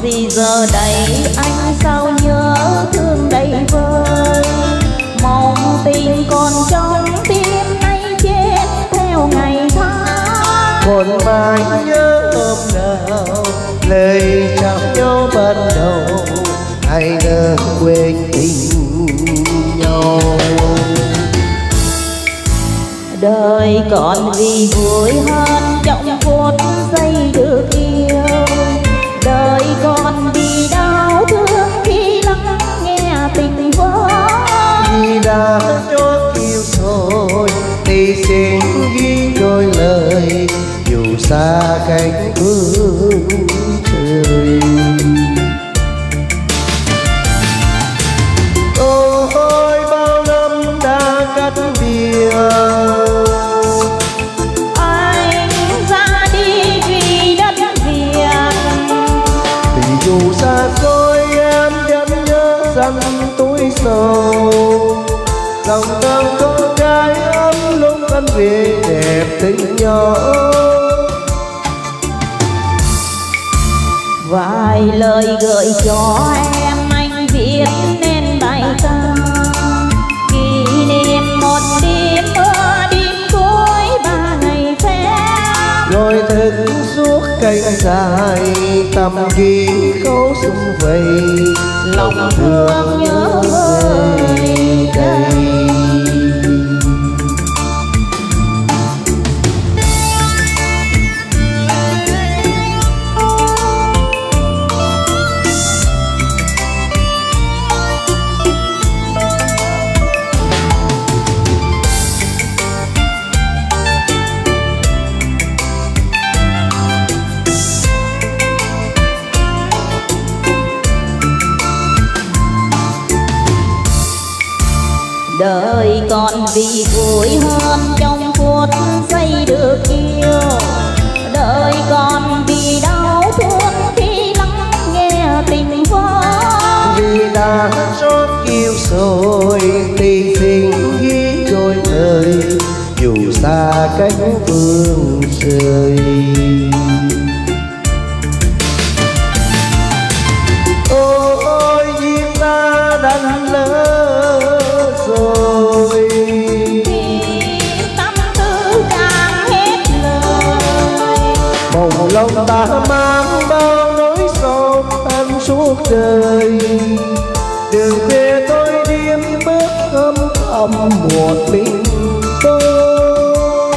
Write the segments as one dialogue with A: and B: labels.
A: vì giờ đây anh sao nhớ thương đầy vơi, mong tình còn trong tim nay chết theo ngày tháng.
B: Còn mãi nhớ hôm nào lời chào nhau ban đầu, ai nỡ quên tình nhau.
A: Đời còn vì vui hơn trong phút giây được yêu, đời còn vì đau thương khi lắng nghe tình vỡ.
B: Vì đã chót yêu rồi thì xin ghi đôi lời, dù xa cách phương trời. Ôi bao năm đã cắt biệt,
A: Anh ra đi vì đất Việt.
B: thì dù xa xôi em vẫn nhớ rằng tuổi sầu, lòng tâm con trai ấm lúc anh về đẹp tình nhỏ.
A: Vài lời gợi cho em anh viết nên bài ca, kỷ niệm một đêm mưa đêm cuối 3 ngày phép.
B: Rồi thức suốt cánh dài tầm ghi khấu xung vầy, lòng thương nhớ vơi đầy.
A: Đời còn vì vui hơn trong phút giây được yêu, đời còn vì đau thương khi lắng nghe tình vỡ.
B: Vì đã chót yêu rồi thì xin ghi đôi lời, dù xa cách phương trời. Ôi duyên ta đã lỡ rồi,
A: Tâm tư càng hết lời,
B: bồng lòng ta mang bao nỗi sầu anh suốt đời. Đường về tôi đêm bước âm thầm một mình tôi.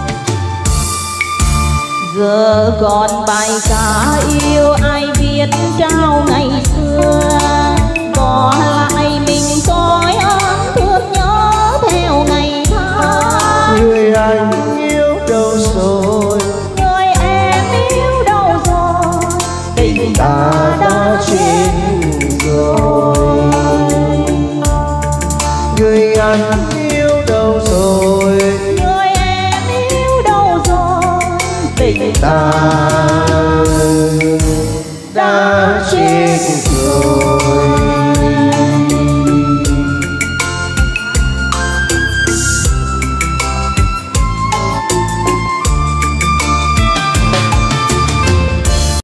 A: giờ còn bài ca yêu ai viết trao ngày xưa, bỏ lại mình tôi ấm thương nhớ theo ngày tháng.
B: Người anh yêu đâu rồi,
A: Người em yêu đâu rồi,
B: tình ta đã chết rồi. Người anh